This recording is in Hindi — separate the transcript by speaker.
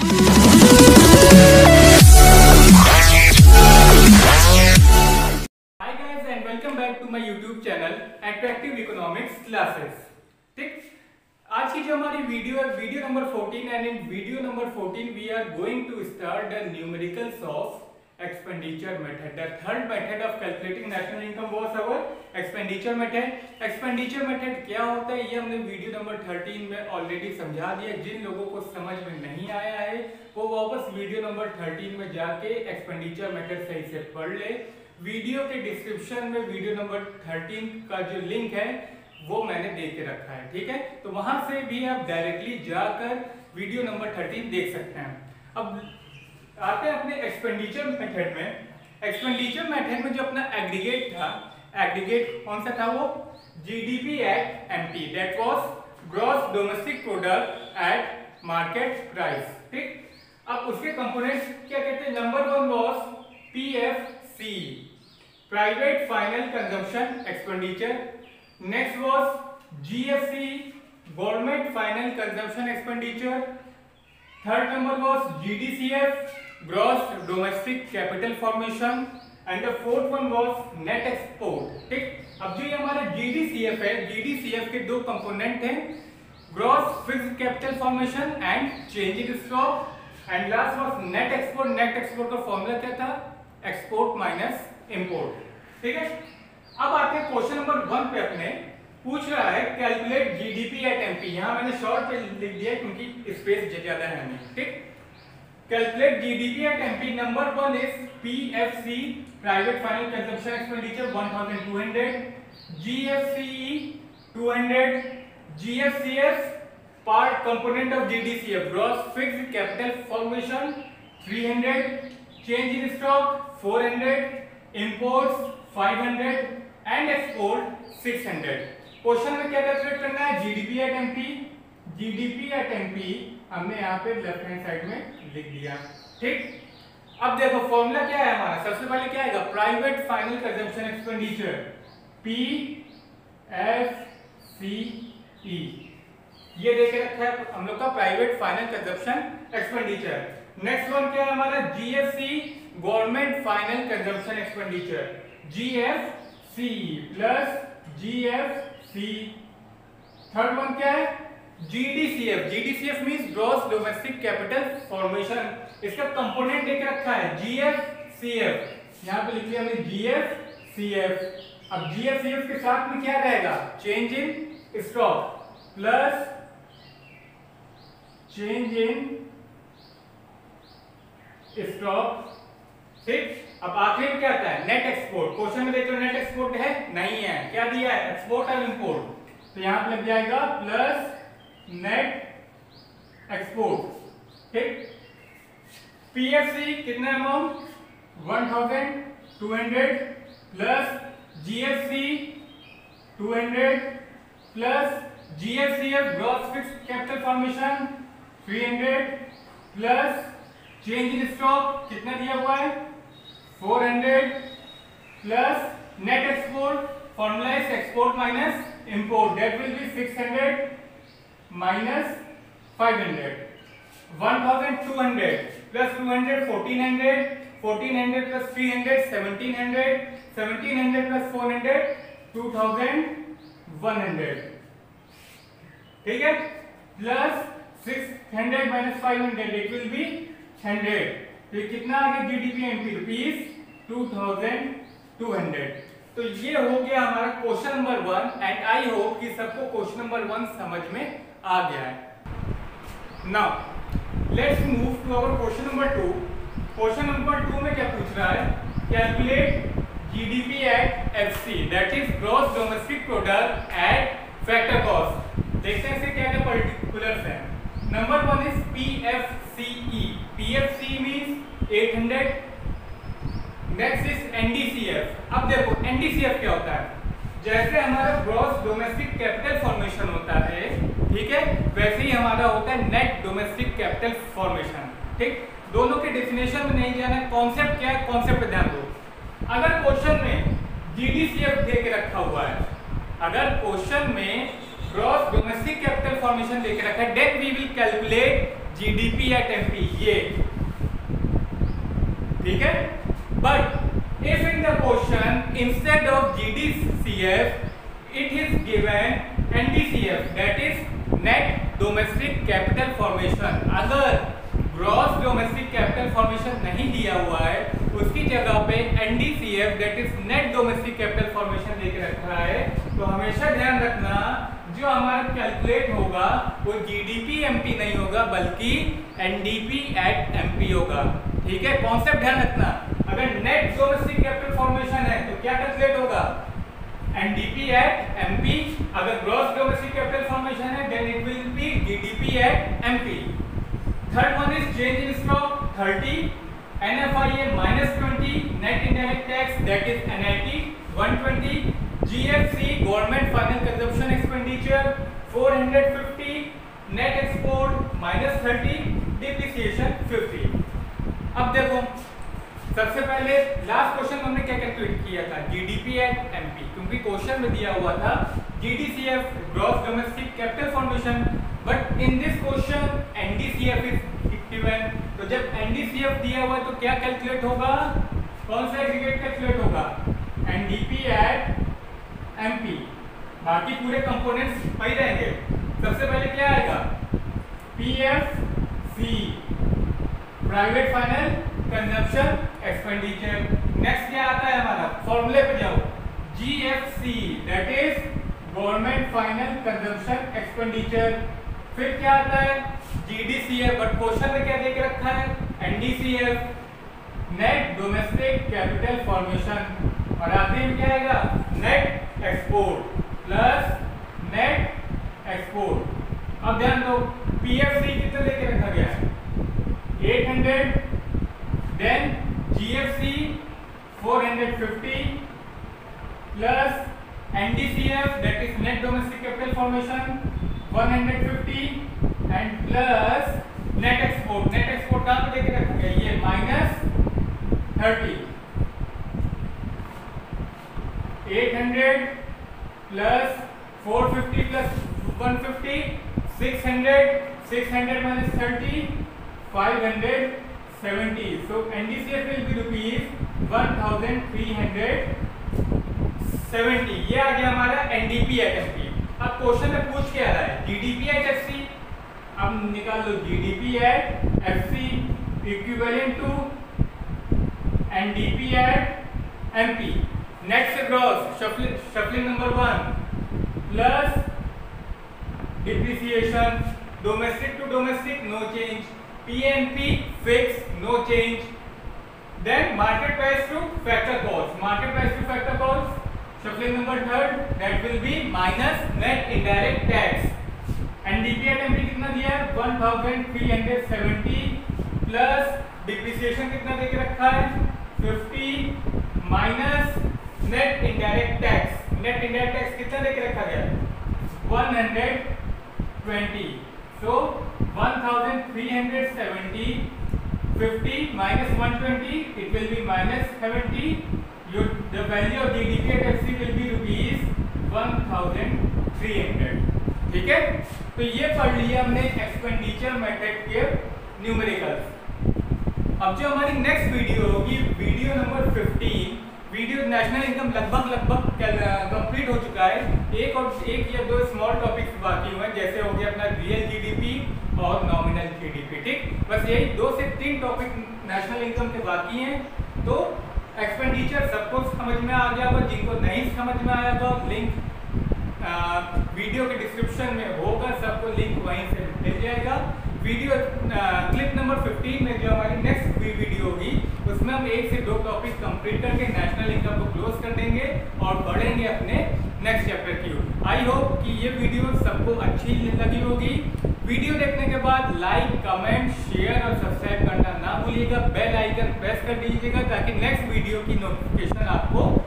Speaker 1: Welcome back to my YouTube channel attractive economics classes. ठीक, आज की जो हमारी वीडियो है video number 14 and in video number 14 we are going to start the numericals of expenditure method. The third method of calculating national income was our expenditure method. Expenditure method क्या होता है ये हमने वीडियो नंबर 13 में ऑलरेडी समझा दिया। जिन लोगों को समझ में नहीं आया है वो वापस वीडियो नंबर 13 में जाके एक्सपेंडिचर मेथड सही से पढ़ ले। वीडियो के डिस्क्रिप्शन में वीडियो नंबर 13 का जो लिंक है वो मैंने दे के रखा है। ठीक है, तो वहां से भी आप डायरेक्टली जाकर वीडियो नंबर 13 देख सकते हैं। अब आते हैं अपने एक्सपेंडिचर मेथड में। एक्सपेंडिचर मेथड में जो अपना एग्रीगेट था, एग्रीगेट कौन सा था वो GDP at MP, that was gross domestic product at market price. ठीक, अब उसके कंपोनेंट्स क्या कहते हैं। Number 1 was PFC, private final consumption expenditure. Next was GFC, government final consumption expenditure. Third number was GDCF, gross domestic capital formation and the fourth one was net export. ठीक, अब जो ये हमारा GDCF है, GDCF के दो कंपोनेंट हैं, gross fixed capital formation and change in stock. And last was net export. Net export का फॉर्मूला क्या था, एक्सपोर्ट माइनस इंपोर्ट। ठीक है, अब आते हैं क्वेश्चन नंबर 1 पे। अपने पूछ रहा है कैलकुलेट जीडीपी एट एमपी। यहां मैंने शॉर्ट पे लिख दिया क्योंकि स्पेस ज्यादा है नहीं। ठीक, calculate GDP at MP. Number 1 is PFC, private final consumption expenditure 1200, GFCE 200, GFCF part component of GDCF, gross fixed capital formation 300, change in stock 400, imports 500 and export 600। Question में क्या कैलकुलेट करना है, GDP at MP. GDP at MP हमने यहाँ पे लेफ्ट हैंड साइड में लिख दिया। ठीक, अब देखो फॉर्मूला क्या है हमारा। सबसे पहले क्या आएगा, private final consumption expenditure PFCE, ये देखे रखा है हम लोग का private final consumption expenditure. Next one क्या है हमारा, GFC, government final consumption expenditure, GFC plus GFC। Third one क्या है, GDCF। GDCF means gross domestic capital formation. इसका कंपोनेंट देके रखा है GFCF, यहां पे लिख लिया हमने GFCF। अब GFCF के साथ में क्या रहेगा, change in stock plus change in stock. ठीक, अब आखिर में क्या आता है, नेट एक्सपोर्ट। क्वेश्चन में देख लो नेट एक्सपोर्ट है नहीं है, क्या दिया है, एक्सपोर्ट और इंपोर्ट। तो यहां पे लग जाएगा प्लस नेट एक्सपोर्ट। ठीक, PFC कितना amount 1200 plus GFC 200 plus GFCF, gross fixed capital formation 300 plus change in stock कितना दिया हुआ है 400 plus net export, formula is export minus import, that will be 600 minus 500। 1200 plus 200 1400, 1400 plus 300 1700, 1700 plus 400 2100। ठीक है, plus 600 minus 500 it will be 100। तो कितना आ गया जीडीपी एमपी, रुपीज 2200। तो ये हो गया हमारा question number 1 and I hope कि सबको क्वेश्चन नंबर 1 समझ में आ गया है। Now let's move to our question number 2। Question number 2 में क्या पूछ रहा है, calculate GDP at FC, that is gross domestic product at factor cost. देखते हैं इसे क्या क्या पर्टिकुलर्स हैं। Number 1 is PFCE, PFC means 800। Next is NDCF। अब देखो NDCF क्या होता है, जैसे हमारा ग्रॉस डोमेस्टिक कैपिटल फॉर्मेशन होता है, ठीक है, वैसे ही हमारा होता है नेट डोमेस्टिक कैपिटल फॉर्मेशन। ठीक, दोनों के डेफिनेशन में नहीं जाना, कॉन्सेप्ट क्या है, कॉन्सेप्ट पे ध्यान दो। अगर क्वेश्चन में GDCF दे के रखा हुआ है, अगर क्वेश्चन में ग्रॉस डोमेस्टिक कैपिटल फॉर्मेशन देके रखा है, then we will calculate GDP at MP, ये ठीक है। But if in the question instead of GDCF it is given NDCF, that is net domestic capital formation, अगर ग्रॉस डोमेस्टिक कैपिटल फॉर्मेशन नहीं दिया हुआ है उसकी जगह पे NDCF that is net domestic capital formation लेके रखा है, तो हमेशा ध्यान रखना जो हमारा कैलकुलेट होगा वो GDP MP नहीं होगा बल्कि NDP at MP होगा, ठीक है। कॉन्सेप्ट ध्यान रखना, अगर नेट डोमेस्टिक कैपिटल फॉर्मेशन है तो क्या कैलकुलेट होगा NDP at MP, अगर ग्रॉस डोमेस्टिक कैपिटल फॉर्मेशन है then it will be GDP at MP। Third one is change in stock 30, NFIA -20, net indirect tax that is NIT 120, GFC government final consumption expenditure 450, net export -30, depreciation 50। अब देखो सबसे पहले लास्ट क्वेश्चन हमने क्या कैलकुलेट किया था GDP at MP, क्योंकि क्वेश्चन में दिया हुआ था GDCF gross domestic capital formation, but in this question NDCF is given, तो जब NDCF दिया हुआ है तो क्या कैलकुलेट होगा, कौन सा एग्रीगेट कैलकुलेट होगा NDP at MP, बाकी पूरे कंपोनेंट्स वही रहेंगे। सबसे पहले क्या आएगा PFC private final consumption expenditure, next क्या आता है हमारा फॉर्मूले पे जाओ GFC that is government final consumption expenditure, फिर क्या आता है GDCF, बट क्वेश्चन में क्या देके रखा है NDCF net domestic capital formation, और आखिरी में क्या आएगा net export plus net export. अब ध्यान दो PFC कितना लेके रखा गया है 800, then GFC 450 plus NDCF that is net domestic capital formation 150 and plus net export, net export कहां पे लेके रखा गया ये -30, 800 plus 450 plus 150 600, 600 minus 30 570, so NDCF will be rupees 1370, ये आ गया हमारा NDP at MP। अब क्वेश्चन में पूछ क्या रहा है GDP at FC, अब निकाल लो GDP at FC equivalent to NDP at MP, next gross shuffling number 1 plus depreciation domestic to domestic no change, PNP fix no change, then market price to factor cost, market price to factor cost shuffling number 3 that will be minus net indirect tax, NDP at MP कितना दिया है 1370 प्लस डिप्रिसिएशन कितना देके रखा है 50 minus net indirect tax, net indirect tax कितना देके रखा गया 120, so 1370 50 minus 120 it will be minus 70, the value of GDP at FC will be rupees 1300, ठीक है। तो ये पढ़ लिया हमने एक्सपेंडिचर मेथड के न्यूमेरिकल्स। अब जो हमारी नेक्स्ट वीडियो होगी video number 15, video national income लगभग कंप्लीट हो चुका है, एक या दो स्मॉल टॉपिक्स बाकी हुए जैसे हो गया अपना रियल GDP और नॉमिनल GDP, ठीक, बस यही 2 से 3 टॉपिक नेशनल इनकम के बाकी हैं। तो एक्सपेंडिचर सबको समझ में आ गया होगा, जिनको नहीं समझ में आया तो लिंक वीडियो के डिस्क्रिप्शन में होगा, सबको लिंक वहीं से मिल जाएगा। वीडियो क्लिप नंबर 15 में जो हमारी नेक्स्ट वीडियो होगी उसमें हम 1 से 2 टॉपिक कंप्लीट करके नेशनल इनकम को क्लोज कर देंगे और बढ़ेंगे अपने नेक्स्ट चैप्टर की ओर। आई होप कि ये वीडियो सबको अच्छी लगी होगी। वीडियो देखने के बाद लाइक, कमेंट, शेयर और सब्सक्राइब करना ना भूलिएगा, बेल आइकन प्रेस कर दीजिएगा ताकि नेक्स्ट वीडियो की नोटिफिकेशन आपको